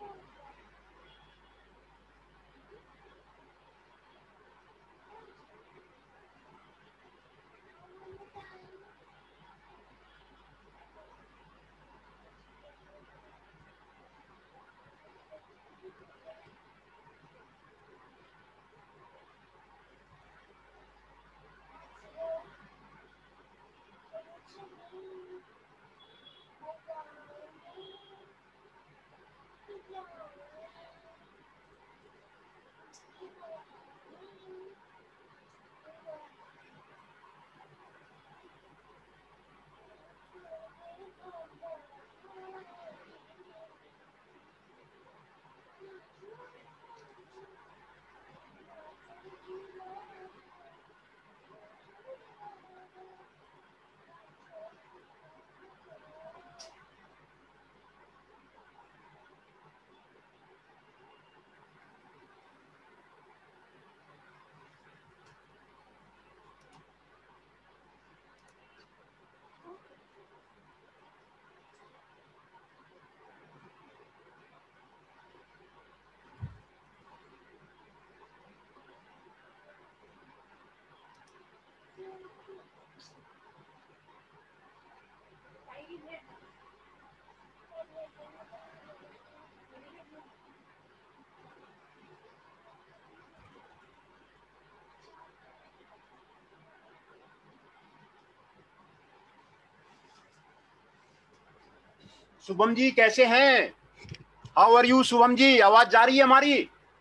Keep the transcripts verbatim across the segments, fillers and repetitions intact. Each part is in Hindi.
शुभम जी कैसे हैं? How are you Shubham ji? आवाज जा रही है हमारी?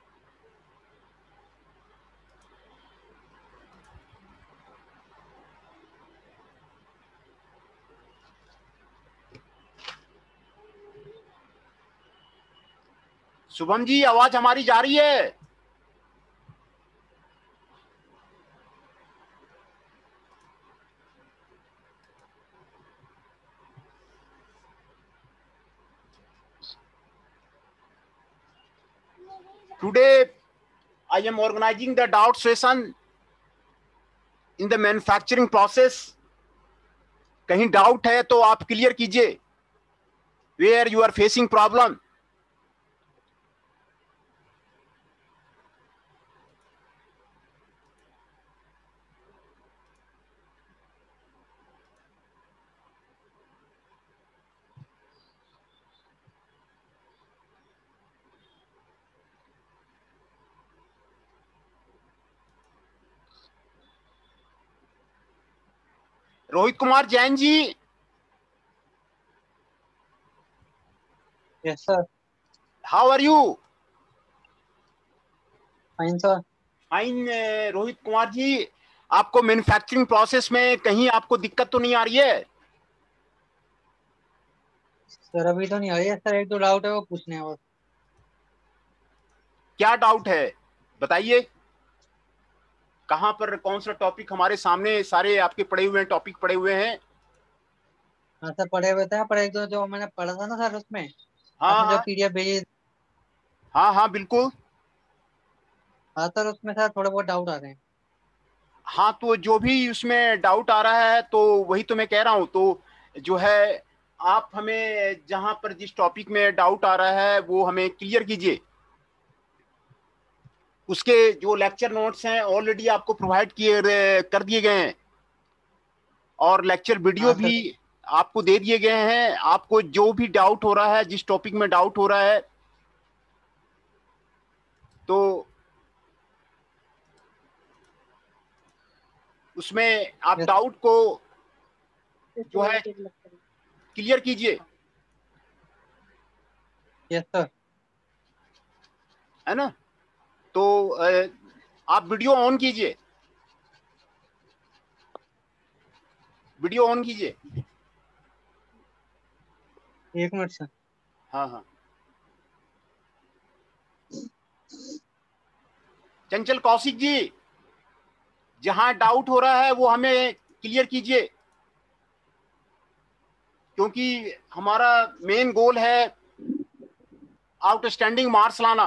शुभम जी आवाज हमारी जा रही है? Today I am organizing the doubt session in the manufacturing process. कहीं डाउट है तो आप क्लियर कीजिए, where you are facing problem. Rohit Kumar Jain ji, Yes, sir. how are you? Fine, sir. Fine. Rohit Kumar ji, आपको मैन्युफैक्चरिंग प्रोसेस में कहीं आपको दिक्कत तो नहीं आ रही है? सर अभी तो नहीं आ रही है सर, एक दो डाउट है वो पूछने हैं बस। क्या डाउट है बताइए. कहां पर कौन सा टॉपिक? हमारे सामने सारे आपके पड़े हुए हैं, टॉपिक पड़े हुए हैं. हाँ सर पढ़े हुए थे, पर एक दो जो मैंने पढ़ा था ना सर उसमें, हाँ आपने जो हाँ पीडीएफ भेजी। हाँ हाँ बिल्कुल. हाँ सर उसमें सर थोड़े बहुत डाउट आ रहे हैं। हाँ तो जो भी उसमें डाउट आ रहा है तो वही तो मैं कह रहा हूं. तो जो है आप हमें जहां पर जिस टॉपिक में डाउट आ रहा है वो हमें क्लियर कीजिए. उसके जो लेक्चर नोट्स हैं ऑलरेडी आपको प्रोवाइड किए कर दिए गए हैं, और लेक्चर वीडियो हाँ भी सर। आपको दे दिए गए हैं. आपको जो भी डाउट हो रहा है, जिस टॉपिक में डाउट हो रहा है, तो उसमें आप यस डाउट को जो है क्लियर कीजिए, यस सर। है ना. तो अ, आप वीडियो ऑन कीजिए, वीडियो ऑन कीजिए. एक मिनट सर। हाँ हाँ. चंचल कौशिक जी, जहां डाउट हो रहा है वो हमें क्लियर कीजिए, क्योंकि हमारा मेन गोल है आउटस्टैंडिंग मार्क्स लाना.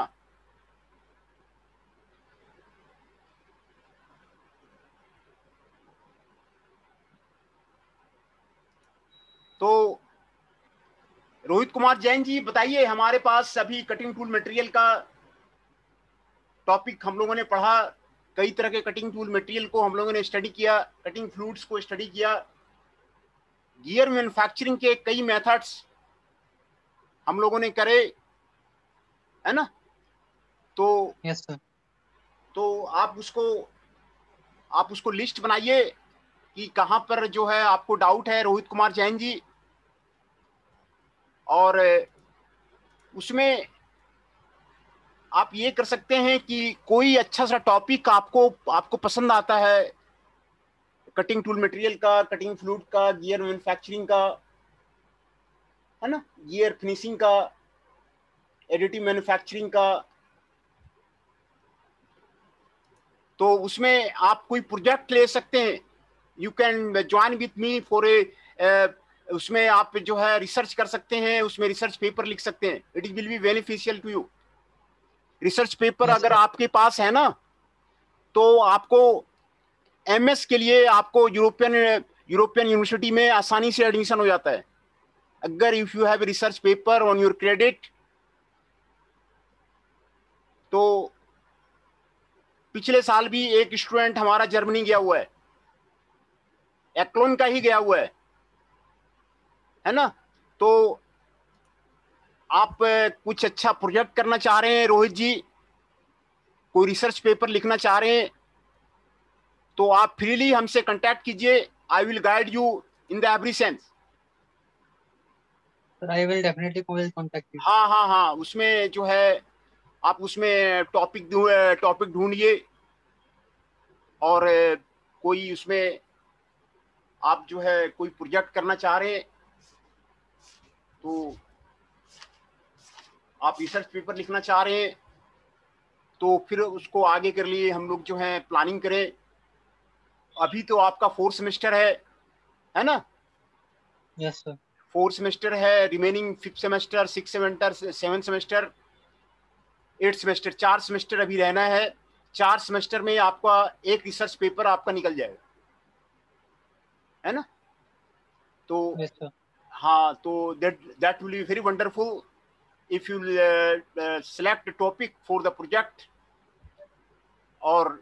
तो रोहित कुमार जैन जी बताइए, हमारे पास अभी कटिंग टूल मटेरियल का टॉपिक हम लोगों ने पढ़ा, कई तरह के कटिंग टूल मटेरियल को हम लोगों ने स्टडी किया, कटिंग फ्लूइड्स को स्टडी किया, गियर मैन्युफैक्चरिंग के कई मेथड्स हम लोगों ने करे, है ना। तो यस सर। तो आप उसको आप उसको लिस्ट बनाइए कि कहां पर जो है आपको डाउट है, रोहित कुमार जैन जी। और उसमें आप ये कर सकते हैं कि कोई अच्छा सा टॉपिक आपको आपको पसंद आता है, कटिंग टूल मटेरियल का, कटिंग फ्लूइड का, गियर मैन्युफैक्चरिंग का, है ना, गियर फिनिशिंग का, एडिटिव मैन्युफैक्चरिंग का, तो उसमें आप कोई प्रोजेक्ट ले सकते हैं। You can join with me for a, उसमें आप जो है रिसर्च कर सकते हैं, उसमें रिसर्च पेपर लिख सकते हैं। It is will be beneficial to you. Research paper yes अगर सर। आपके पास है ना, तो आपको एमएस के लिए आपको यूरोपियन यूरोपियन यूनिवर्सिटी में आसानी से एडमिशन हो जाता है, अगर if you have research paper on your credit. तो पिछले साल भी एक स्टूडेंट हमारा जर्मनी गया हुआ है, एक्लोन का ही गया हुआ है है ना। तो आप कुछ अच्छा प्रोजेक्ट करना चाह रहे हैं रोहित जी, कोई रिसर्च पेपर लिखना चाह रहे हैं, तो आप फ्रीली हमसे कांटेक्ट कीजिए। I will guide you in the every sense. Sir I will definitely will contact you. हाँ हाँ हाँ, उसमें जो है आप उसमें टॉपिक टॉपिक ढूंढिए, और कोई उसमें आप जो है कोई प्रोजेक्ट करना चाह रहे हैं, तो आप रिसर्च पेपर लिखना चाह रहे हैं, तो फिर उसको आगे के लिए हम लोग जो है प्लानिंग करें। अभी तो आपका फोर्थ सेमेस्टर है है ना। Yes sir. फोर्थ सेमेस्टर है, remaining fifth semester, six semester, seven semester, eight semester, चार सेमेस्टर अभी रहना है। चार सेमेस्टर में आपका एक रिसर्च पेपर आपका निकल जाएगा, है ना। तो यस सर। हाँ, तो that that will be very wonderful if you uh, uh, select a topic for the project, और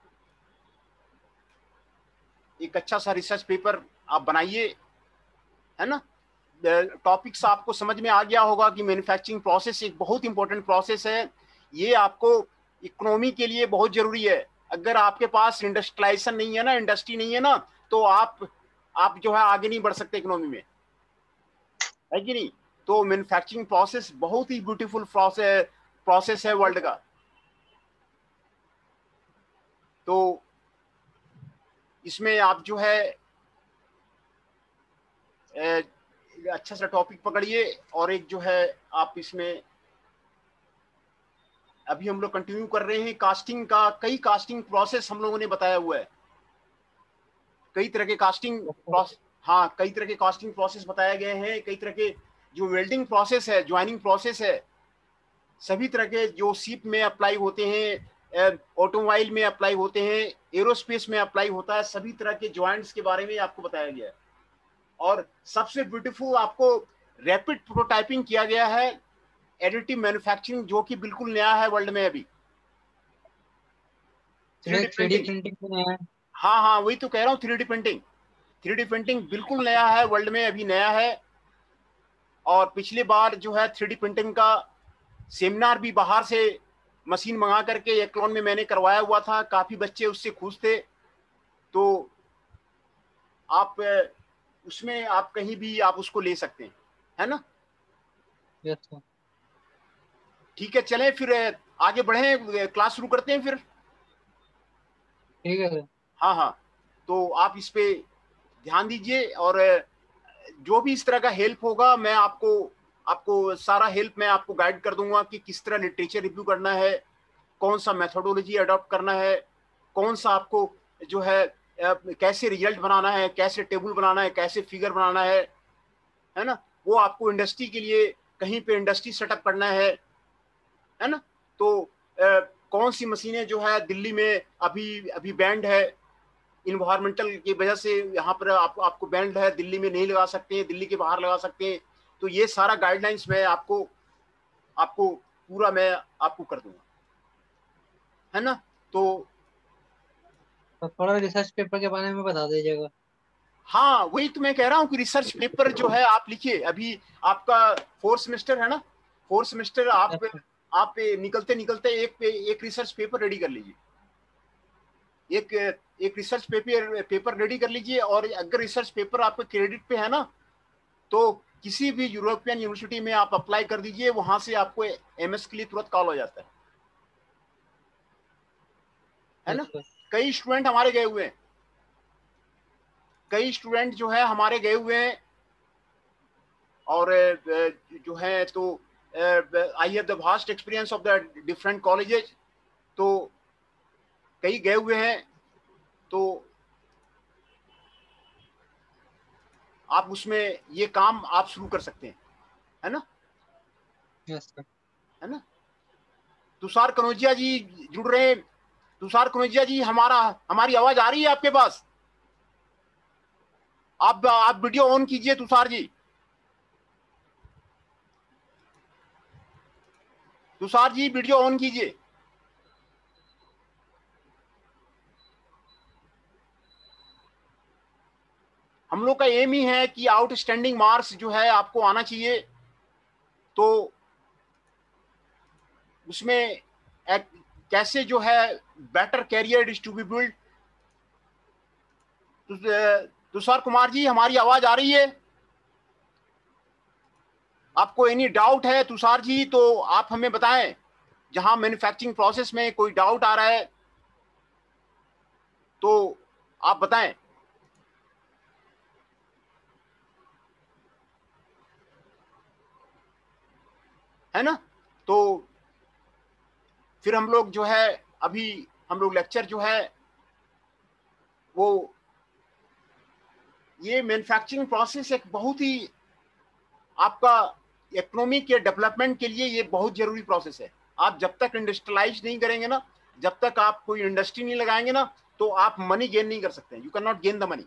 एक अच्छा सा रिसर्च पेपर आप बनाइए, है ना। टॉपिक्स आपको समझ में आ गया होगा कि मैन्युफैक्चरिंग प्रोसेस एक बहुत इंपॉर्टेंट प्रोसेस है, ये आपको इकोनॉमी के लिए बहुत जरूरी है। अगर आपके पास इंडस्ट्रियलाइजेशन नहीं है ना, इंडस्ट्री नहीं है ना, तो आप आप जो है आगे नहीं बढ़ सकते इकोनॉमी में, है कि नहीं। तो मैन्युफैक्चरिंग प्रोसेस बहुत ही ब्यूटीफुल प्रोसेस प्रोसेस है वर्ल्ड का। तो इसमें आप जो है ए, अच्छा सा टॉपिक पकड़िए, और एक जो है आप इसमें अभी हम लोग कंटिन्यू कर रहे हैं कास्टिंग का। कई कास्टिंग प्रोसेस हम लोगों ने बताया हुआ है, कई तरह के कास्टिंग प्रोसेस, हाँ कई तरह के कास्टिंग प्रोसेस बताए गए हैं। कई तरह के जो वेल्डिंग प्रोसेस है, ज्वाइनिंग प्रोसेस है, सभी तरह के जो शिप में अप्लाई होते हैं, ऑटोमोबाइल में अप्लाई होते हैं, एरोस्पेस में अप्लाई होता है, सभी तरह के ज्वाइंट्स के बारे में आपको बताया गया है। और सबसे ब्यूटीफुल आपको रैपिड प्रोटोटाइपिंग किया गया है, एडिटिव मैन्युफैक्चरिंग, जो कि बिल्कुल नया है वर्ल्ड में अभी। Three D three D printing, printing भी नया है। हाँ हाँ वही तो कह रहा हूँ, three D printing three D printing बिल्कुल नया है वर्ल्ड में, अभी नया है। और पिछली बार जो है थ्री डी प्रिंटिंग का सेमिनार भी बाहर से मशीन मंगा करके एक्लॉन में मैंने करवाया हुआ था, काफी बच्चे उससे खुश थे। तो आप उसमें आप कहीं भी आप उसको ले सकते हैं, है ना। Yes sir. ठीक है, चलें फिर आगे बढ़े, क्लास शुरू करते हैं फिर। ठीक है सर। हाँ हाँ, तो आप इस पे ध्यान दीजिए, और जो भी इस तरह का हेल्प होगा मैं आपको आपको सारा हेल्प मैं आपको गाइड कर दूंगा कि किस तरह लिटरेचर रिव्यू करना है, कौन सा मेथोडोलॉजी अडॉप्ट करना है, कौन सा आपको जो है कैसे रिजल्ट बनाना है, कैसे टेबल बनाना है, कैसे फिगर बनाना है है ना। वो आपको इंडस्ट्री के लिए कहीं पे इंडस्ट्री सेटअप करना है है ना। तो आ, कौन सी मशीनें जो है दिल्ली में अभी अभी बैंड है, इन्वायरमेंटल की वजह से यहाँ पर आप, आपको बैंड है, दिल्ली में नहीं लगा सकते हैं, दिल्ली के बाहर लगा सकते हैं। तो ये सारा गाइडलाइंस मैं आपको आपको पूरा मैं आपको कर दूंगा, है ना। तो तो थोड़ा रिसर्च पेपर के बारे में बता दीजिएगा। हाँ, वही तो मैं कह रहा हूँ कि रिसर्च पेपर जो है आप लिखिए। अभी आपका फोर्थ सेमेस्टर है ना, फोर्थ सेमेस्टर आप अच्छा। आप निकलते निकलते एक एक रिसर्च पेपर रेडी कर लीजिए, एक एक रिसर्च पेपर पेपर रेडी कर लीजिए। और अगर रिसर्च पेपर आपके क्रेडिट पे है ना, तो किसी भी यूरोपियन यूनिवर्सिटी में आप अप्लाई कर दीजिए, वहां से आपको एमएस के लिए तुरंत कॉल हो जाता है है ना। अच्छा। कई स्टूडेंट हमारे गए हुए हैं, कई स्टूडेंट जो है हमारे गए हुए हैं, और जो है तो I have the vast experience of the different colleges, तो कई गए हुए हैं। तो आप उसमें ये काम आप शुरू कर सकते हैं, है ना, यस सर। है ना। तुषार कनौजिया जी जुड़ रहे हैं। तुषार कनौजिया जी, हमारा हमारी आवाज आ रही है आपके पास? आप आप वीडियो ऑन कीजिए तुषार जी। तुषार जी वीडियो ऑन कीजिए। हम लोग का एम ही है कि आउटस्टैंडिंग मार्क्स जो है आपको आना चाहिए, तो उसमें एक, कैसे जो है better career is to be build. Tushar Kumar ji, हमारी आवाज आ रही है? आपको एनी डाउट है तुषार जी तो आप हमें बताएं। जहां मैन्युफैक्चरिंग प्रोसेस में कोई डाउट आ रहा है तो आप बताएं, है ना। तो फिर हम लोग जो है, अभी हम लोग लेक्चर जो है वो, ये मैन्युफैक्चरिंग प्रोसेस एक बहुत ही आपका इकोनॉमी के डेवलपमेंट के लिए ये बहुत जरूरी प्रोसेस है। आप जब तक इंडस्ट्रियलाइज नहीं करेंगे ना, जब तक आप कोई इंडस्ट्री नहीं लगाएंगे ना, तो आप मनी गेन नहीं कर सकते। You can not gain the money.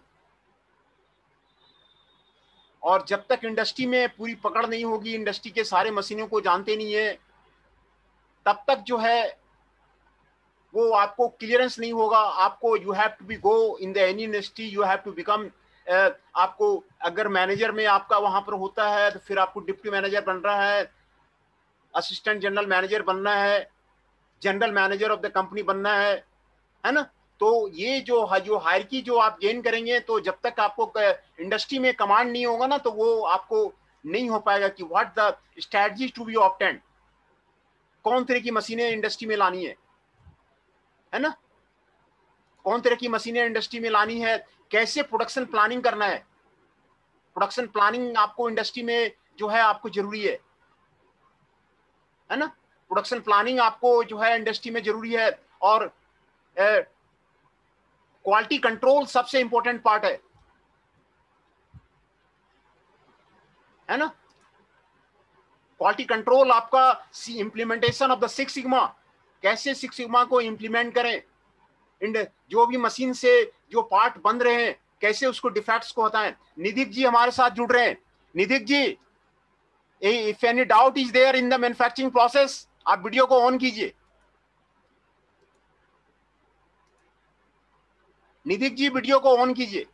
और जब तक इंडस्ट्री में पूरी पकड़ नहीं होगी, इंडस्ट्री के सारे मशीनों को जानते नहीं है, तब तक जो है वो आपको क्लियरेंस नहीं होगा। आपको you have to be go in the any industry, you have to become, आपको अगर मैनेजर में आपका वहां पर होता है तो फिर आपको डिप्टी मैनेजर बन रहा है, असिस्टेंट जनरल मैनेजर बनना है, general manager of the company बनना है है ना। तो ये जो जो हायरकी जो आप गेन करेंगे, तो जब तक आपको इंडस्ट्री में कमांड नहीं होगा ना, तो वो आपको नहीं हो पाएगा कि what the strategy to be obtained, कौन तरह की मशीनें इंडस्ट्री में लानी है है ना, कौन तरह की मशीनें इंडस्ट्री में लानी है, कैसे प्रोडक्शन प्लानिंग करना है। प्रोडक्शन प्लानिंग आपको इंडस्ट्री में जो है आपको जरूरी है है ना। प्रोडक्शन प्लानिंग आपको जो है इंडस्ट्री में जरूरी है। और क्वालिटी कंट्रोल सबसे इंपॉर्टेंट पार्ट है है ना। क्वालिटी कंट्रोल आपका implementation of the six sigma, कैसे सिक्स सिग्मा को इंप्लीमेंट करें, इंड जो भी मशीन से जो पार्ट बन रहे हैं कैसे उसको डिफेक्ट्स को हटाएं। निधिक जी हमारे साथ जुड़ रहे हैं। Nidhik ji, if any doubt is there in the manufacturing process, आप वीडियो को ऑन कीजिए। निधिक जी वीडियो को ऑन कीजिए।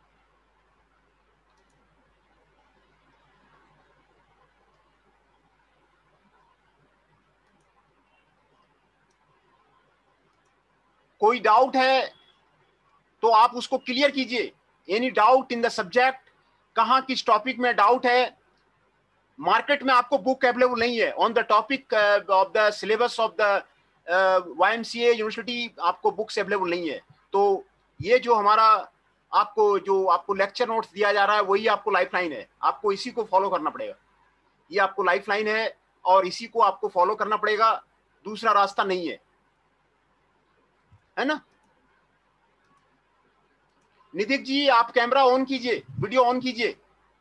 कोई डाउट है तो आप उसको क्लियर कीजिए। Any doubt in the subject, कहां किस टॉपिक में डाउट है। मार्केट में आपको बुक अवेलेबल नहीं है on the topic of the syllabus of the YMCA university, आपको बुक्स अवेलेबल नहीं है। तो ये जो हमारा आपको जो आपको लेक्चर नोट्स दिया जा रहा है वही आपको लाइफलाइन है, आपको इसी को फॉलो करना पड़ेगा। ये आपको लाइफलाइन है और इसी को आपको फॉलो करना पड़ेगा, दूसरा रास्ता नहीं है है ना। निधिक जी आप कैमरा ऑन कीजिए, वीडियो ऑन कीजिए।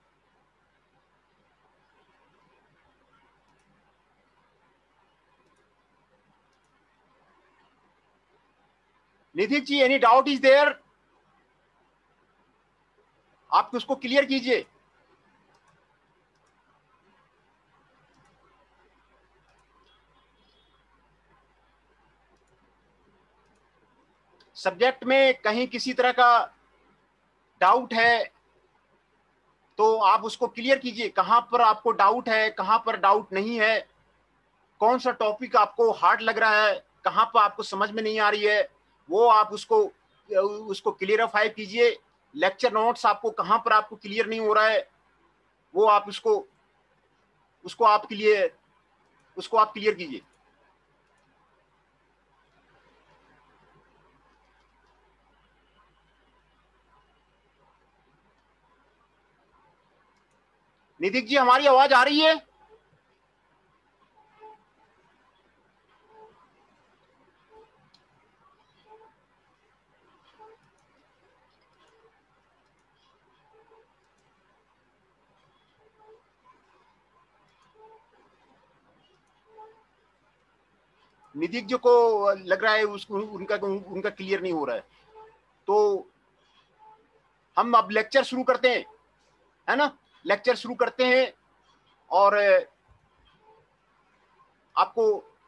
Nidhik ji any doubt is there, आप उसको क्लियर कीजिए। सब्जेक्ट में कहीं किसी तरह का डाउट है तो आप उसको क्लियर कीजिए, कहां पर आपको डाउट है, कहां पर डाउट नहीं है, कौन सा टॉपिक आपको हार्ड लग रहा है, कहां पर आपको समझ में नहीं आ रही है, वो आप उसको उसको क्लियरिफाई कीजिए। लेक्चर नोट्स आपको कहां पर आपको क्लियर नहीं हो रहा है, वो आप उसको उसको आपके लिए उसको आप क्लियर कीजिए। निधिक जी, हमारी आवाज आ रही है? निधिक जी को लग रहा है उसको उनका उनका क्लियर नहीं हो रहा है, तो हम अब लेक्चर शुरू करते हैं, है ना? लेक्चर शुरू करते हैं और आपको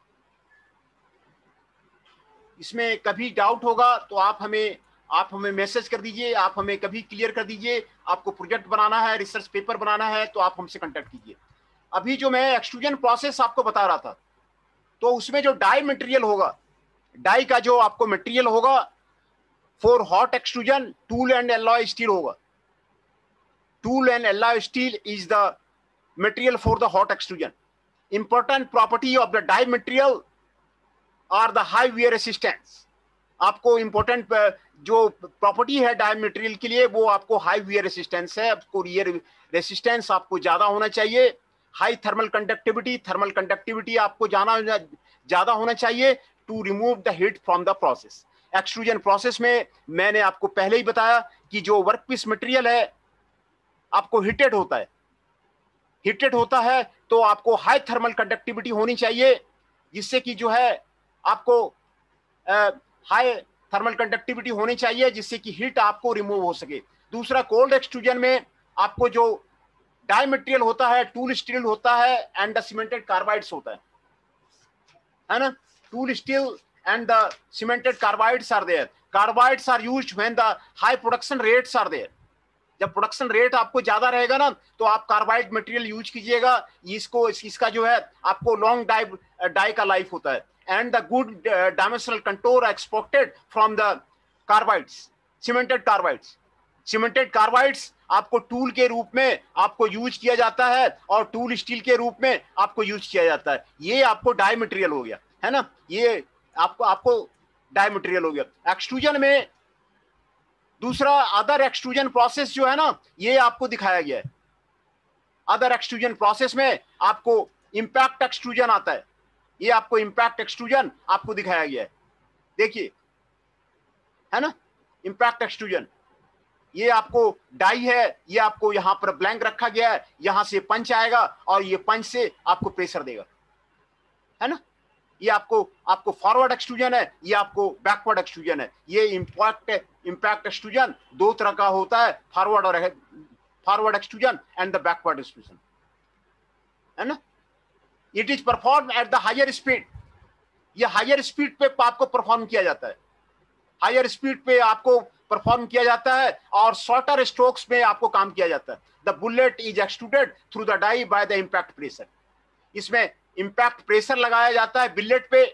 इसमें कभी डाउट होगा तो आप हमें आप हमें मैसेज कर दीजिए, आप हमें कभी क्लियर कर दीजिए। आपको प्रोजेक्ट बनाना है, रिसर्च पेपर बनाना है तो आप हमसे कांटेक्ट कीजिए। अभी जो मैं एक्सट्रूजन प्रोसेस आपको बता रहा था, तो उसमें जो डाई मटेरियल होगा, डाई का जो आपको मटेरियल होगा for hot extrusion tool and alloy steel होगा। Tool and alloy steel is the material for the hot extrusion. Important property of the die material are the high wear resistance. आपको इंपॉर्टेंट जो प्रॉपर्टी है डाई मटेरियल के लिए वो आपको हाई वियर रेसिस्टेंस है। आपको वियर रेसिस्टेंस आपको ज्यादा होना चाहिए। High thermal conductivity, thermal conductivity आपको जाना ज्यादा होना चाहिए to remove the heat from the process. Extrusion process में मैंने आपको पहले ही बताया कि जो वर्कपीस मटेरियल है आपको हीटेड होता है। हीटेड होता है तो आपको हाई थर्मल कंडक्टिविटी होनी चाहिए, जिससे कि जो है आपको हाई थर्मल कंडक्टिविटी होनी चाहिए जिससे कि हीट आपको रिमूव हो सके। दूसरा, कोल्ड एक्सट्रूजन में आपको जो डाई मटेरियल होता है, टूल स्टील होता है एंड द सीमेंटेड कार्बाइड्स होता है, है ना? Tool steel and the cemented carbides are there. Carbides are used when the high production rates are there. जब प्रोडक्शन रेट आपको ज्यादा रहेगा ना तो आप कार्बाइड मटेरियल यूज कीजिएगा। इसको इसका जो है आपको लॉन्ग डाई डाई का लाइफ होता है। And the good dimensional contour expected from the carbides, cemented carbides. Cemented carbides आपको टूल के रूप में आपको यूज किया जाता है और टूल स्टील के रूप में आपको यूज किया जाता है। ये आपको डाई मटेरियल हो गया, है ना? ये आपको आपको डाई मटेरियल हो गया। एक्सट्रूजन में दूसरा अदर एक्सट्रूजन प्रोसेस जो है ना, ये आपको दिखाया गया है। अदर एक्सट्रूजन प्रोसेस में आपको इंपैक्ट एक्सट्रूजन आता है। ये आपको इंपैक्ट एक्सट्रूजन आपको दिखाया गया है, देखिए, है ना? इंपैक्ट एक्सट्रूजन ये आपको डाई है, ये आपको यहां पर ब्लैंक रखा गया है, यहां से पंच आएगा और ये पंच से आपको प्रेशर देगा, है ना? ये आपको आपको फॉरवर्ड एक्सट्रूजन है, ये आपको बैकवर्ड एक्सट्रूजन है। ये इंपैक्ट इंपैक्ट एक्सट्रूजन दो तरह का होता है, फॉरवर्ड और forward extrusion and the backward extrusion, है ना? It is perform at the higher speed. ये हायर स्पीड पे आपको परफॉर्म किया जाता है। हायर स्पीड पे आपको परफॉर्म किया जाता है और शॉर्टर स्ट्रोक्स में आपको काम किया जाता है। The bullet is extruded through the die by the impact pressure. इसमें इंपैक्ट प्रेशर लगाया जाता है बिलेट पे,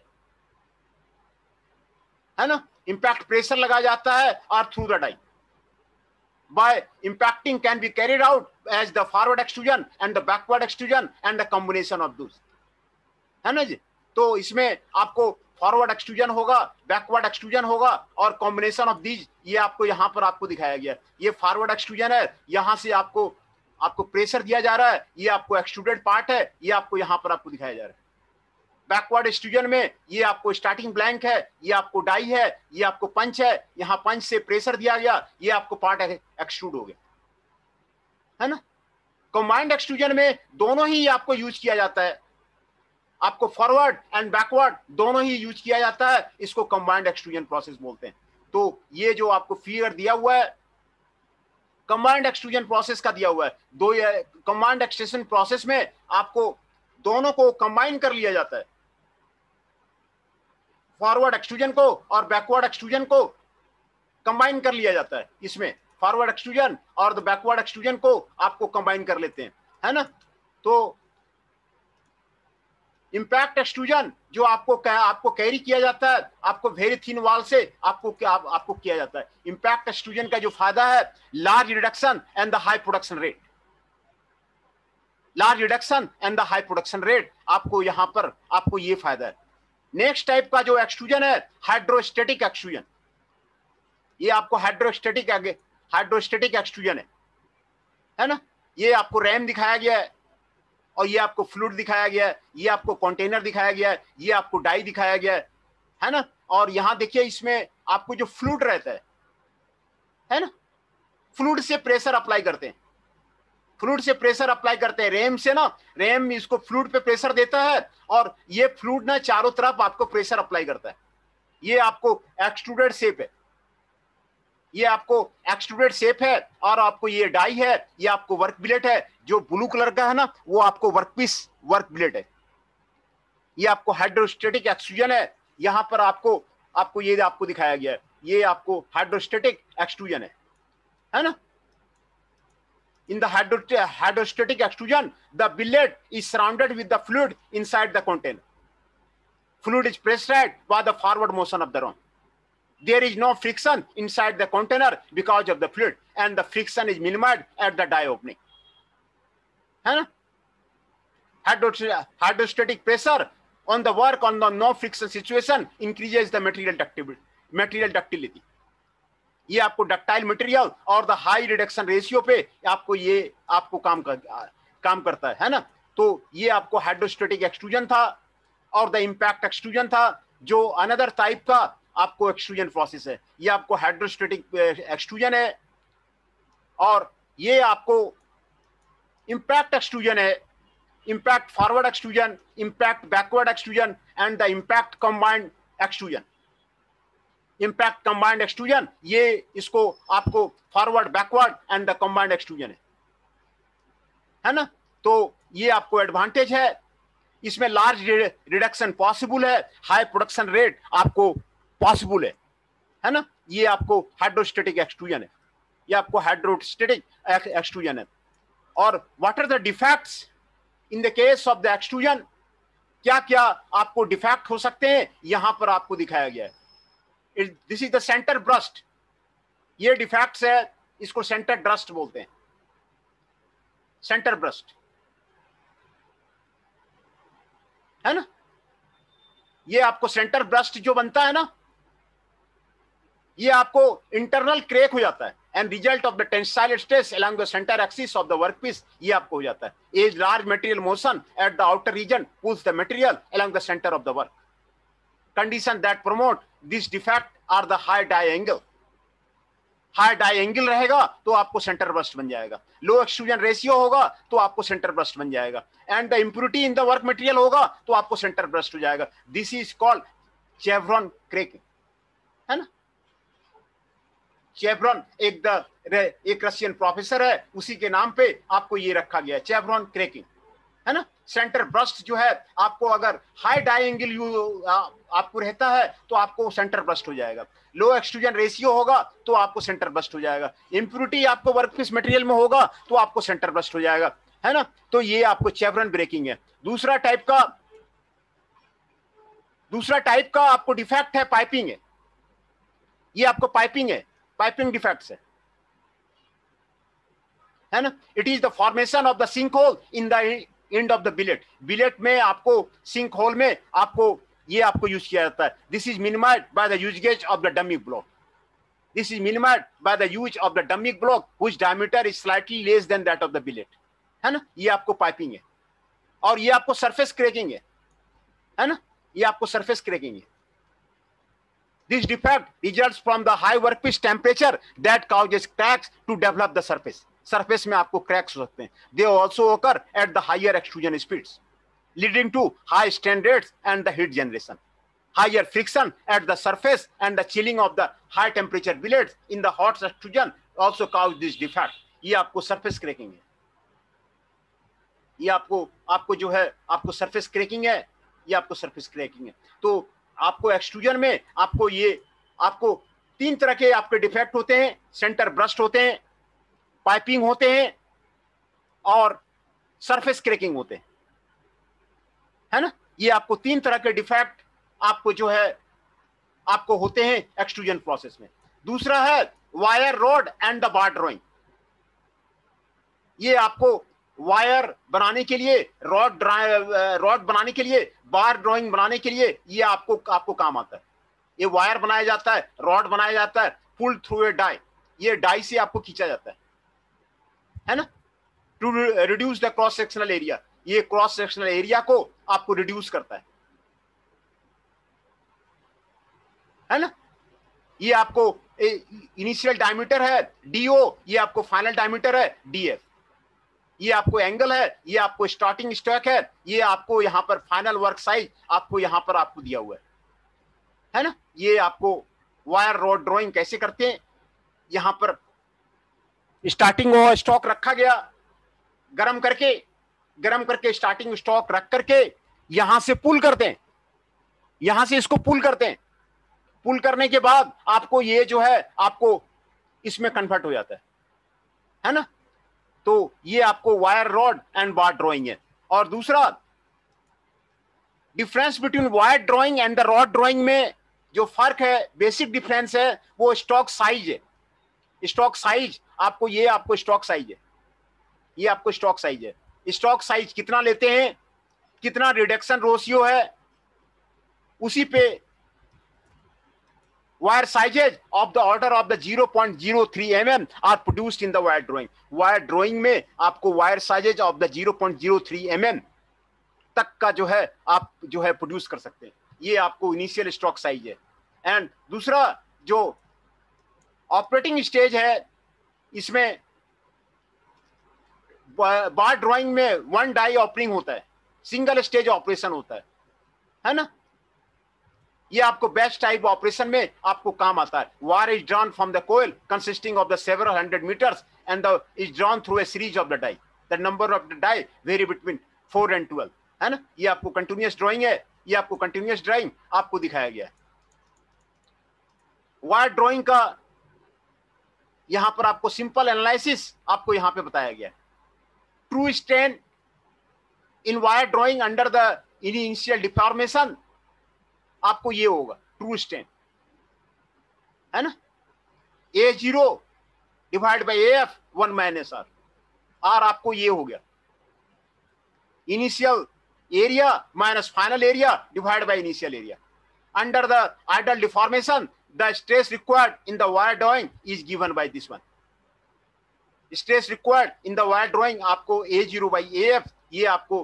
है ना? इंपैक्ट प्रेशर लगाया जाता है और through the die by impacting can be carried out as the forward extrusion and the backward extrusion and the combination of those, है ना जी? तो इसमें आपको फॉरवर्ड एक्सट्रूजन होगा, बैकवर्ड एक्सट्रूजन होगा और कॉम्बिनेशन ऑफ दीज ये आपको यहां पर आपको दिखाया गया है। ये फॉरवर्ड एक्सट्रूजन है, यहां से आपको आपको प्रेशर दिया जा रहा है, ये आपको एक्सट्रूडेड पार्ट है, ये आपको यहां पर आपको दिखाया जा रहा है। बैकवर्ड एक्सट्रूजन में ये आपको स्टार्टिंग ब्लैंक है, ये आपको डाई है, ये आपको पंच है, यहां पंच से प्रेशर दिया गया, ये आपको पार्ट एक्सट्रूड हो गया, है ना? कंबाइंड एक्सट्रूजन में दोनों ही आपको यूज किया जाता है। आपको फॉरवर्ड एंड बैकवर्ड दोनों ही यूज किया जाता है। इसको कंबाइंड एक्सट्रूजन प्रोसेस बोलते हैं। तो ये जो आपको फिगर दिया हुआ है कंबाइंड एक्सट्रूजन प्रोसेस का दिया हुआ है। दो कंबाइंड एक्सट्रूजन प्रोसेस में आपको दोनों को कंबाइन कर लिया जाता है, फॉरवर्ड एक्सट्रूजन को और बैकवर्ड एक्सट्रूजन को कंबाइन कर लिया जाता है। इसमें फॉरवर्ड एक्सट्रूजन और द बैकवर्ड एक्सट्रूजन को आपको कंबाइन कर लेते हैं, है ना। तो इंपैक्ट एक्सट्रूजन जो आपको आपको कैरी किया जाता है, आपको वेरी थिन वॉल से आपको क्या आप, आपको किया जाता है। इंपैक्ट एक्सट्रूजन का जो फायदा है, large reduction and the high production rate, large reduction and the high production rate, आपको यहां पर आपको ये फायदा है। नेक्स्ट टाइप का जो एक्सट्रूजन है, हाइड्रोस्टेटिक एक्सट्रूजन। ये आपको हाइड्रोस्टेटिक हाइड्रोस्टेटिक एक्सट्रूजन है, है ना। ये आपको रैम दिखाया गया है और ये आपको फ्लूइड दिखाया गया है, ये आपको कंटेनर दिखाया गया है, ये आपको डाई दिखाया गया है, है ना। और यहां देखिए इसमें आपको जो फ्लूइड रहता है, है ना, फ्लूइड से प्रेशर अप्लाई करते हैं, फ्लूइड से प्रेशर अप्लाई करते हैं, रैम से ना, रैम इसको फ्लूइड पे प्रेशर देता है और ये फ्लूइड ना चारों तरफ आपको प्रेशर अप्लाई करता है। ये आपको एक्सट्रूडेड शेप है, ये आपको एक्सट्रूडेड शेप है और आपको ये डाई है, ये आपको वर्क बिलेट है, जो ब्लू कलर का है ना वो आपको वर्कपीस वर्क बिलेट है। ये आपको हाइड्रोस्टेटिक एक्सट्रूजन है। यहां पर आपको आपको ये आपको दिखाया गया है, ये आपको हाइड्रोस्टेटिक एक्सट्रूजन है, है ना। In the hydrostatic extrusion, the billet is surrounded with the fluid inside the container. Fluid is pressurized by the forward motion of the run. There is no friction inside the container because of the fluid, and the friction is minimized at the die opening. है ना? Hydrostatic pressure on the work on the no friction situation increases the material ductility. Material ductility. ये आपको डक्टाइल मटेरियल और द हाई रिडक्शन रेशियो पे आपको ये आपको काम कर काम करता है, है ना। तो ये आपको हाइड्रोस्टेटिक एक्सट्रूजन था और द इंपैक्ट एक्सट्रूजन था, जो अनदर टाइप का आपको एक्सट्रूजन प्रोसेस है। ये आपको हाइड्रोस्टेटिक एक्सट्रूजन है और ये आपको इंपैक्ट एक्सट्रूजन है, impact forward extrusion, impact backward extrusion and the impact combined extrusion. Impact combined extrusion, ये इसको आपको forward backward and the combined extrusion है, है ना। तो ये आपको एडवांटेज है, इसमें लार्ज रिडक्शन पॉसिबल है, हाई प्रोडक्शन रेट आपको पॉसिबल है, है ना। ये आपको हाइड्रोस्टेटिक एक्सट्रूजन है, ये आपको हाइड्रोस्टेटिक एक्सट्रूजन है। और what are the defects in the case of the extrusion, क्या क्या आपको डिफेक्ट हो सकते हैं, यहां पर आपको दिखाया गया है। This is the center burst, ये डिफेक्ट्स है, इसको सेंटर ब्रस्ट बोलते हैं, सेंटर ब्रस्ट, है ना। ये आपको सेंटर ब्रस्ट जो बनता है ना, ये आपको इंटरनल क्रैक हो जाता है and result of the tensile stress along the center axis of the workpiece, ये आपको हो जाता है। As large material motion at the outer region pulls the material along the center of the work. Condition that promote this defect are the high die angle, high die angle रहेगा तो आपको सेंटर ब्रस्ट बन जाएगा, लो एक्सट्रूजन रेशियो होगा तो आपको सेंटर ब्रस्ट बन जाएगा, and the impurity in the work material होगा तो आपको सेंटर ब्रस्ट हो जाएगा। This is called chevron cracking, है ना। चेवरॉन एक द एक रशियन प्रोफेसर है, उसी के नाम पे आपको ये रखा गया है, चेवरॉन क्रैकिंग, है ना। सेंटर ब्रस्ट जो है आपको अगर हाई डाई एंगल यू आपको रहता है तो आपको सेंटर ब्रस्ट हो जाएगा, लो एक्सट्रूजन रेशियो होगा तो आपको सेंटर ब्रस्ट हो जाएगा, इंप्योरिटी आपको वर्कपीस मटेरियल में होगा तो आपको सेंटर ब्रस्ट हो जाएगा, है ना। तो ये आपको चेवरॉन ब्रेकिंग है। दूसरा टाइप का दूसरा टाइप का आपको डिफेक्ट है पाइपिंग है, ये आपको पाइपिंग है, पाइपिंग डिफेक्ट्स है, है ना। It is the formation of the sink hole in the end of the billet, billet में आपको सिंक होल में आपको ये आपको यूज किया जाता है। This is minimized by the usages of the dummy block, this is minimized by the use of the dummy block which diameter is slightly less than that of the billet, है ना। ये आपको पाइपिंग है और ये आपको सरफेस क्रैकिंग है, है ना, ये आपको सरफेस क्रैकिंग है। This defect results from the high workpiece temperature that causes cracks to develop the surface, surface में आपको क्रैक्स हो सकते हैं। They also occur at the higher extrusion speeds leading to high strain rates and the heat generation, higher friction at the surface and the chilling of the high temperature billets in the hot extrusion also cause this defect. ये आपको सरफेस क्रैकिंग है, ये आपको आपको जो है आपको सरफेस क्रैकिंग है, ये आपको सरफेस क्रैकिंग है। तो आपको एक्सट्रूजन में आपको ये आपको तीन तरह के आपके डिफेक्ट होते हैं, सेंटर ब्रस्ट होते हैं, पाइपिंग होते हैं और सरफेस क्रैकिंग होते हैं, है ना। ये आपको तीन तरह के डिफेक्ट आपको जो है आपको होते हैं एक्सट्रूजन प्रोसेस में। दूसरा है wire rod and the bar drawing. ये आपको वायर बनाने के लिए, रॉड रॉड बनाने के लिए, बार ड्राइंग बनाने के लिए ये आपको आपको काम आता है। ये वायर बनाया जाता है, रॉड बनाया जाता है, पुल थ्रू ए डाई, ये डाई से आपको खींचा जाता है, है ना, to reduce the cross sectional area. ये क्रॉस सेक्शनल एरिया को आपको रिड्यूस करता है, है ना। ये आपको इनिशियल डायमीटर है डीओ, ये आपको फाइनल डायमीटर है डीएफ। ये आपको एंगल है, ये आपको स्टार्टिंग स्टॉक है, ये आपको यहां पर फाइनल वर्क साइज आपको यहां पर आपको दिया हुआ है, है ना। ये आपको वायर रोड ड्राइंग कैसे करते हैं, यहां पर स्टार्टिंग स्टॉक रखा गया, गरम करके गरम करके स्टार्टिंग स्टॉक रख करके यहां से पुल करते हैं, यहां से इसको पुल करते हैं। पुल करने के बाद आपको ये जो है आपको इसमें कन्वर्ट हो जाता है, है ना। तो ये आपको wire rod and bar drawing है। और दूसरा difference between wire drawing and the rod drawing में जो फर्क है, बेसिक डिफरेंस है, वो स्टॉक साइज है। स्टॉक साइज आपको, ये आपको स्टॉक साइज है, ये आपको स्टॉक साइज है। स्टॉक साइज कितना लेते हैं, कितना रिडक्शन रेशियो है, उसी पे wire sizes of the order of the zero point zero three millimeter are produced in the wire drawing. Wire drawing में आपको wire sizes of the zero point zero three millimeter तक का जो है आप जो है प्रोड्यूस कर सकते हैं। ये आपको इनिशियल स्टॉक साइज है। एंड दूसरा जो ऑपरेटिंग स्टेज है, इसमें बार ड्राइंग में वन डाई ऑपरिंग होता है, सिंगल स्टेज ऑपरेशन होता है, है ना। ये आपको बैच टाइप ऑपरेशन में आपको काम आता है। Wire is drawn from the coil consisting of the several hundred metres and the is drawn through a series of the die. The number of the die vary between four and twelve, है ना। ये आपको कंटिन्यूअस ड्राइंग है, ये आपको कंटिन्यूअस ड्राइंग आपको दिखाया गया है। वायर ड्राइंग का यहां पर आपको सिंपल एनालिसिस आपको यहां पे बताया गया है। True strain in wire drawing under the initial deformation आपको ये होगा ट्रू स्ट्रेन, है ना। A zero divide by A F one minus R, R आपको ये हो गया initial area minus final area divide by initial area. Under the ideal deformation the stress required in the wire drawing is given by this one. Stress required in the wire drawing आपको A zero by A F, ये आपको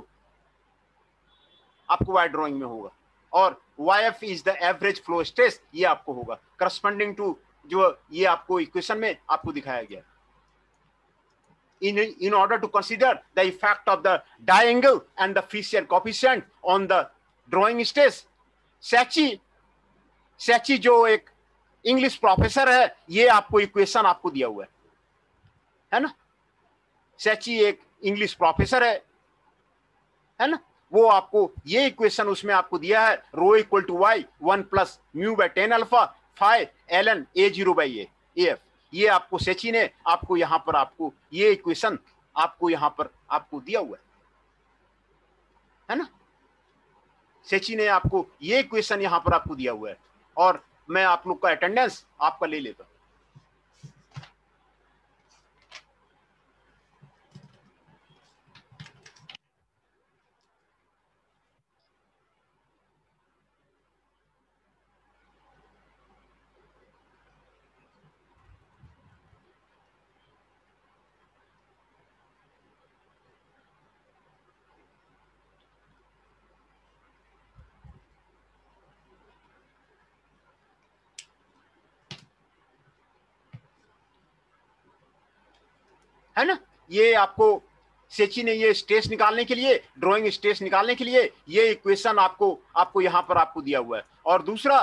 आपको वायर ड्राइंग में होगा। और Y F is the average flow stress, ये आपको होगा करस्पॉन्डिंग टू जो ये आपको इक्वेशन में आपको दिखाया गया। In in order to consider the effect of the die angle and the फिशियर coefficient on the drawing stress, Sachs Sachs जो एक इंग्लिश प्रोफेसर है, ये आपको इक्वेशन आपको दिया हुआ है, है ना। सैची एक इंग्लिश प्रोफेसर है, है ना। वो आपको ये इक्वेशन उसमें आपको दिया है, rho equal to Y one plus mu by ten alpha five L N A zero by A F. ये आपको सेची ने आपको यहां पर आपको ये इक्वेशन आपको यहां पर आपको दिया हुआ है, है ना। सेची ने आपको ये इक्वेशन यहां पर आपको दिया हुआ है। और मैं आप लोग का अटेंडेंस आपका ले लेता हूं। है ना। ये आपको सेची ने ये स्ट्रेस निकालने के लिए, ड्राइंग स्ट्रेस निकालने के लिए ये इक्वेशन आपको आपको यहां पर आपको दिया हुआ है। और दूसरा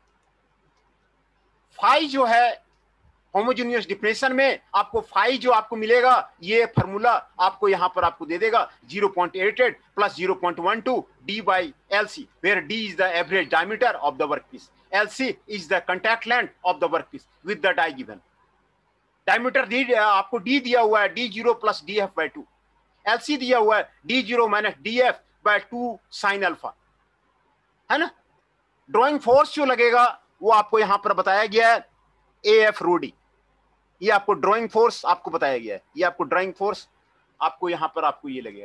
फाई जो है होमोजेनियस डिफरेंशियल में आपको फाई जो आपको मिलेगा, ये फार्मूला आपको यहां पर आपको दे देगा zero point eight eight plus zero point one two D by L C, where D is the average diameter of the work piece L C is the contact length of the workpiece with the die given. Diameter D आपको डी दिया हुआ है D zero plus D F by two, L C दिया हुआ है D zero minus D F by two sine alpha, है ना। ड्राइंग फोर्स जो लगेगा वो आपको यहां पर बताया गया है ए एफ रो डी, ये आपको ड्राइंग फोर्स आपको बताया गया है, ये आपको ड्राइंग फोर्स आपको यहां पर आपको ये लगेगा,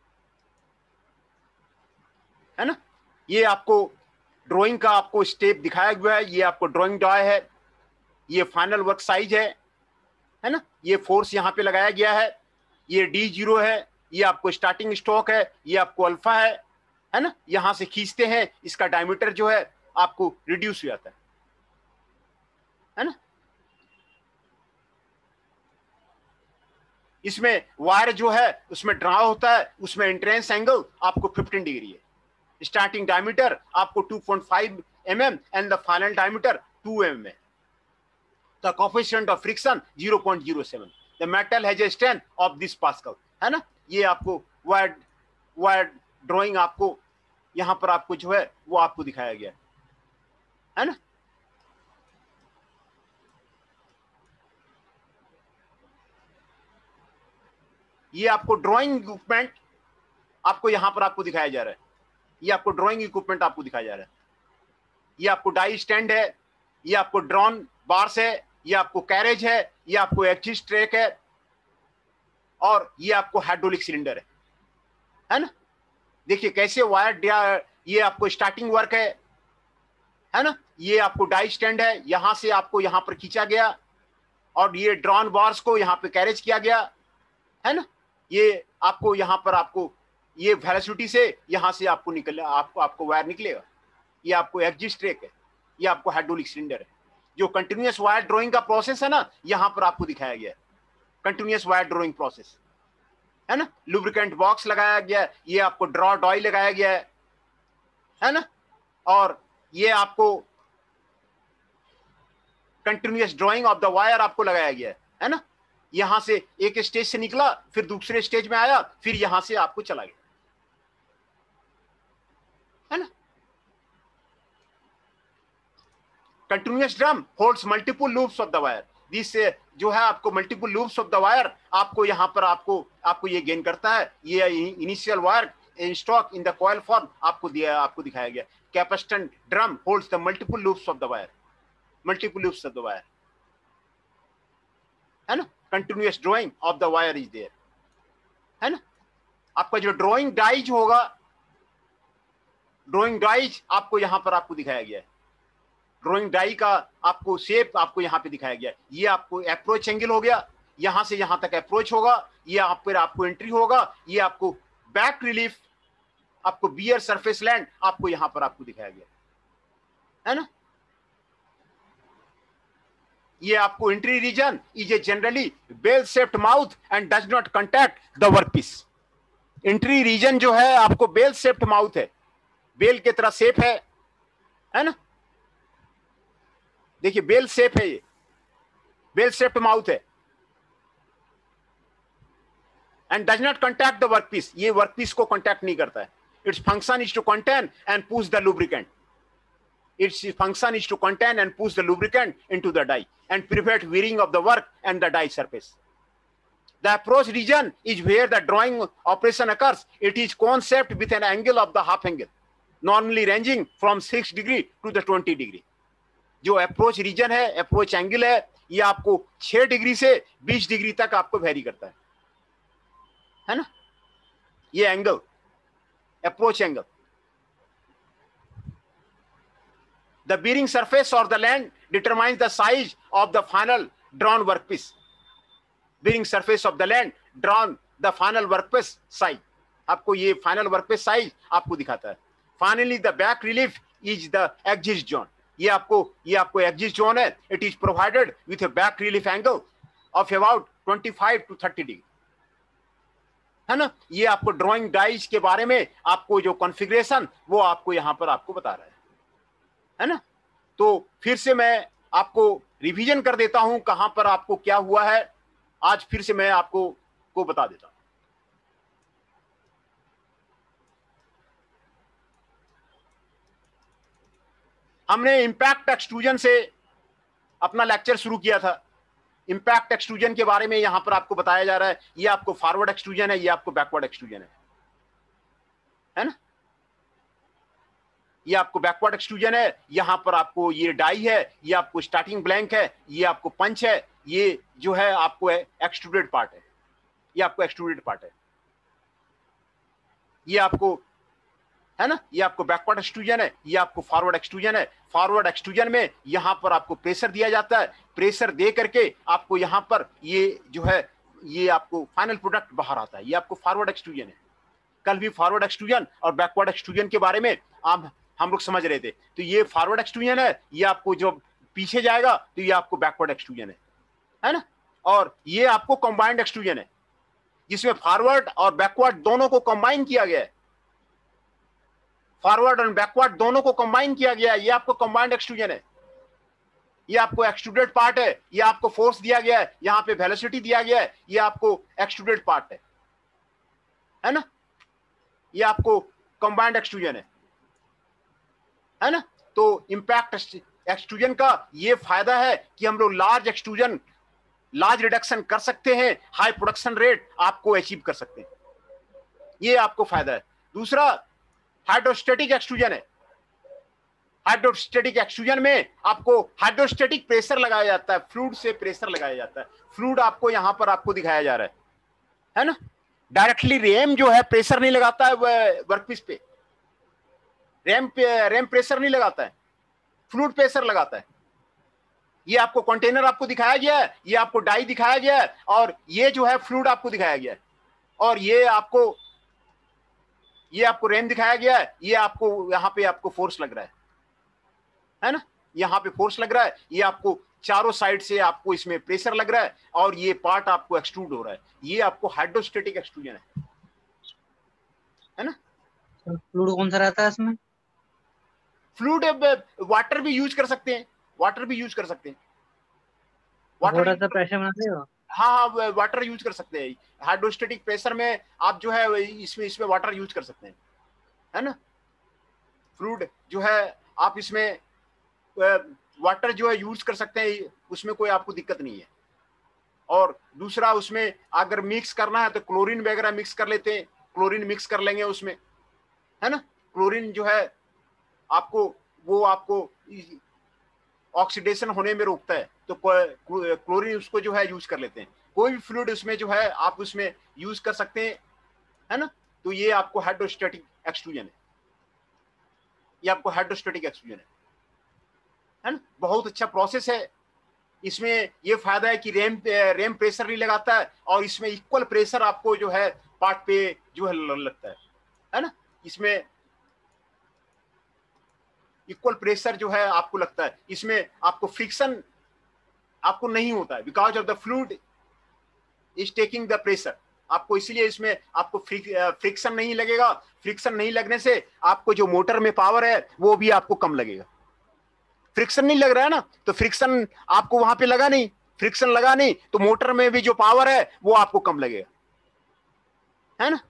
है ना। ये आपको ड्राइंग का आपको स्टेप दिखाया गया है, ये आपको ड्राइंग डाई है, ये फाइनल वर्क साइज है, है ना। ये फोर्स यहां पे लगाया गया है, ये डी जीरो है, ये आपको स्टार्टिंग स्टॉक है, ये आपको अल्फा है, है ना। यहां से खींचते हैं, इसका डायमीटर जो है आपको रिड्यूस हो जाता है, है ना। इसमें वायर जो है उसमें ड्रा होता है, उसमें एंट्रेंस एंगल आपको फिफ्टीन डिग्री है, स्टार्टिंग डायमीटर आपको two point five M M and the final diameter two M M है। The coefficient of friction zero point zero seven, the metal has a strength of this pascal, है ना। ये आपको वायर वायर ड्राइंग आपको यहां पर आपको जो है वो आपको दिखाया गया है, है ना। ये आपको ड्राइंग इक्विपमेंट आपको यहां पर आपको दिखाया जा रहा है, ये आपको ड्राइंग इक्विपमेंट आपको दिखाया जा रहा है। ये आपको डाई स्टैंड है, ये आपको ड्रॉन बार्स है, ये आपको कैरेज है, ये आपको एक्सिस ट्रैक है, और ये आपको हाइड्रोलिक सिलेंडर है, है ना। देखिए कैसे वायर, ये आपको स्टार्टिंग वर्क है, है ना। ये आपको डाई स्टैंड है, यहां से आपको यहां पर खींचा गया, और ये ड्रॉन बार्स को यहां पे कैरेज किया गया, है ना। ये आपको यहां पर आपको ये वेलोसिटी से यहां से आपको निकल आपको आपको वायर निकलेगा। ये आपको एक्सिस ट्रैक है, ये आपको हाइड्रोलिक सिलेंडर है। जो कंटिन्यूअस वायर ड्राइंग का प्रोसेस है ना, यहां पर आपको दिखाया गया है कंटिन्यूअस वायर ड्राइंग प्रोसेस, है ना। लुब्रिकेंट बॉक्स लगाया गया है, ये आपको ड्रॉ डॉय लगाया गया है, है ना। और ये आपको continuous drawing of the wire आपको लगाया गया है, है ना। यहां से एक स्टेज से निकला, फिर दूसरे स्टेज में आया, फिर यहां से आपको चला गया, है ना। Continuous drum holds multiple loops of the wire, जिससे जो है आपको multiple loops of the wire आपको यहां पर आपको आपको ये गेन करता है। ये initial wire in stock in the coil form आपको दिया आपको दिखाया गया। कैपेसिटेंट drum holds the multiple loops of the wire, multiple loops of the wire, है ना। Continuous drawing of the wire is there, है ना। आपका जो ड्राइंग डाइज होगा, ड्राइंग डाइज आपको यहां पर आपको दिखाया गया है। ड्राइंग डाई का आपको शेप आपको यहां पे दिखाया गया है। ये आपको अप्रोच एंगल हो गया, यहां से यहां तक अप्रोच होगा, ये आप पर आपको एंट्री होगा, ये आपको बैक रिलीफ आपको बियर सरफेस लैंड आपको यहां पर आपको दिखाया गया, है ना। ये आपको entry region is a generally bell shaped mouth and does not contact the workpiece. Entry region जो है आपको बेल शेप्ड माउथ है, बेल की तरह शेप है, है ना। देखिए बेल शेप है, ये बेल शेप्ड माउथ है, and does not contact the workpiece, ये वर्कपीस को कॉन्टैक्ट नहीं करता है। Its function is to contain and push the lubricant, its function is to contain and push the lubricant into the die and prevent wearing of the work and the die surface. The approach region is where the drawing operation occurs. It is concept with an angle of the half angle, normally ranging from six degree to the twenty degree. जो अप्रोच रीजन है, अप्रोच एंगल है, ये आपको छह डिग्री से बीस डिग्री तक आपको वेरी करता है, है ना। ये angle approach angle. The bearing surface or the land determines the size of the final drawn workpiece. Bearing surface of the land drawn the final workpiece size. आपको ये final workpiece size आपको दिखाता है। Finally, the back relief is the axis zone. ये आपको ये आपको axis zone है. It is provided with a back relief angle of about twenty-five to thirty degree. है ना। ये आपको ड्राइंग डाइज के बारे में आपको जो कॉन्फ़िगरेशन वो आपको यहां पर आपको बता रहा है, है ना। तो फिर से मैं आपको रिवीजन कर देता हूं कहां पर आपको क्या हुआ है। आज फिर से मैं आपको को बता देता हूं। हमने इंपैक्ट एक्सट्रूजन से अपना लेक्चर शुरू किया था। इंपैक्ट एक्सट्रूजन के बारे में यहां पर आपको बताया जा रहा है, ये आपको फॉरवर्ड एक्सट्रूजन है, ये आपको बैकवर्ड एक्सट्रूजन है, है ना। ये आपको बैकवर्ड एक्सट्रूजन है, यहां पर आपको ये डाई है, ये आपको स्टार्टिंग ब्लैंक है, ये आपको पंच है, ये जो है आपको एक्सट्रूडेड पार्ट है, ये आपको एक्सट्रूडेड पार्ट है, ये आपको, है ना, ये आपको बैकवर्ड एक्सट्रूजन है, ये आपको फॉरवर्ड एक्सट्रूजन है। फॉरवर्ड एक्सट्रूजन में यहां पर आपको प्रेशर दिया जाता है, प्रेशर दे करके आपको यहां पर ये जो है ये आपको फाइनल प्रोडक्ट बाहर आता है, ये आपको फॉरवर्ड एक्सट्रूजन है। कल भी फॉरवर्ड एक्सट्रूजन और बैकवर्ड एक्सट्रूजन के बारे में आप हम लोग समझ रहे थे। तो ये फॉरवर्ड एक्सट्रूजन है, ये आपको जो पीछे जाएगा तो ये आपको बैकवर्ड एक्सट्रूजन है, है ना। और ये आपको कंबाइंड एक्सट्रूजन है, जिसमें फॉरवर्ड और बैकवर्ड दोनों को कंबाइन किया गया है, फॉरवर्ड और बैकवर्ड दोनों को कंबाइन किया गया है, ये आपको कंबाइंड एक्सट्रूजन है। ये आपको एक्सट्रूडेड पार्ट है, ये आपको फोर्स दिया गया है, यहां पे वेलोसिटी दिया गया है, ये आपको एक्सट्रूडेड पार्ट है, है ना। ये आपको कंबाइंड एक्सट्रूजन है, है ना। तो इंपैक्ट एक्सट्रूजन का ये फायदा है कि हम लोग लार्ज एक्सट्रूजन, लार्ज रिडक्शन कर सकते हैं, हाई प्रोडक्शन रेट आपको अचीव कर सकते हैं, ये आपको फायदा है। दूसरा हाइड्रोस्टेटिक एक्सट्रूजन है। हाइड्रोस्टेटिक एक्सट्रूजन में आपको हाइड्रोस्टेटिक प्रेशर लगाया जाता है, फ्लूइड से प्रेशर लगाया जाता है। फ्लूइड आपको यहां पर आपको दिखाया जा रहा है, है ना। डायरेक्टली रैम जो है प्रेशर नहीं लगाता है वर्कपीस पे, रैम पे रैम प्रेशर नहीं लगाता है, फ्लूइड प्रेशर लगाता है। ये आपको कंटेनर आपको दिखाया गया है, ये आपको डाई दिखाया गया है, और ये जो है फ्लूइड आपको दिखाया गया है, और ये आपको ये आपको रैम दिखाया गया है, ये आपको यहाँ पे आपको फोर्स लग रहा है, है ना। यहाँ पे फोर्स लग रहा है, ये आपको चारों साइड से आपको इसमें प्रेशर लग रहा है, और ये पार्ट आपको एक्सट्रूड हो रहा है, ये आपको हाइड्रोस्टेटिक एक्सट्रूजन है, है ना। फ्लूइड कौन सा रहता है इसमें? फ्लूइड वाटर भी यूज कर सकते हैं, वाटर भी यूज कर सकते हैं, वाटर से प्रेशर बनाते हो? हाँ हाँ, वाटर यूज कर सकते हैं। हाइड्रोस्टेटिक प्रेशर में आप जो है इसमें इसमें वाटर यूज कर सकते हैं, है ना। फ्लूइड जो है आप इसमें वाटर जो है यूज कर सकते हैं, उसमें कोई आपको दिक्कत नहीं है। और दूसरा उसमें अगर मिक्स करना है तो क्लोरीन वगैरह मिक्स कर लेते हैं, क्लोरीन मिक्स कर लेंगे उसमें, है ना। क्लोरीन जो है आपको वो आपको ऑक्सीडेशन होने में रोकता है, तो क्लोरीन उसको जो है यूज कर लेते हैं। कोई भी फ्लूइड उसमें जो है आप उसमें यूज कर सकते हैं, है ना। तो ये आपको हाइड्रोस्टेटिक एक्सट्रूजन है, ये आपको हाइड्रोस्टेटिक एक्सट्रूजन है, है ना। बहुत अच्छा प्रोसेस है। इसमें ये फायदा है कि रैम रैम प्रेशर नहीं लगाता है, और इसमें इक्वल प्रेशर आपको जो है पार्ट पे जो है लगता है, है ना। इसमें इक्वल प्रेशर जो है आपको लगता है, इसमें आपको फ्रिक्शन आपको नहीं होता है, because of the fluid is taking the pressure. आपको इसलिए इसमें आपको फ्रिक्शन नहीं लगेगा। फ्रिक्शन नहीं लगने से आपको जो मोटर में पावर है वो भी आपको कम लगेगा। फ्रिक्शन नहीं लग रहा है ना, तो फ्रिक्शन आपको वहां पे लगा नहीं, फ्रिक्शन लगा नहीं तो मोटर में भी जो पावर है वो आपको कम लगेगा, है ना।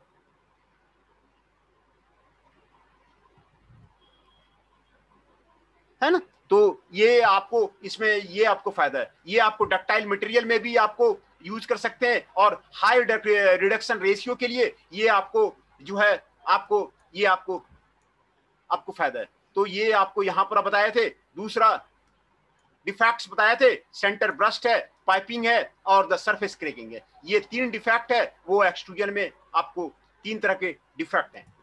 है ना। तो ये आपको इसमें ये आपको फायदा है। ये आपको डक्टाइल मटेरियल में भी आपको यूज कर सकते हैं, और हाई रिडक्शन रेशियो के लिए ये आपको जो है आपको ये आपको आपको फायदा है। तो ये आपको यहां पर बताए थे। दूसरा डिफेक्ट्स बताए थे, सेंटर ब्रस्ट है, पाइपिंग है, और द सरफेस क्रैकिंग है। ये तीन डिफेक्ट है वो एक्सट्रूजन में आपको तीन तरह के डिफेक्ट हैं।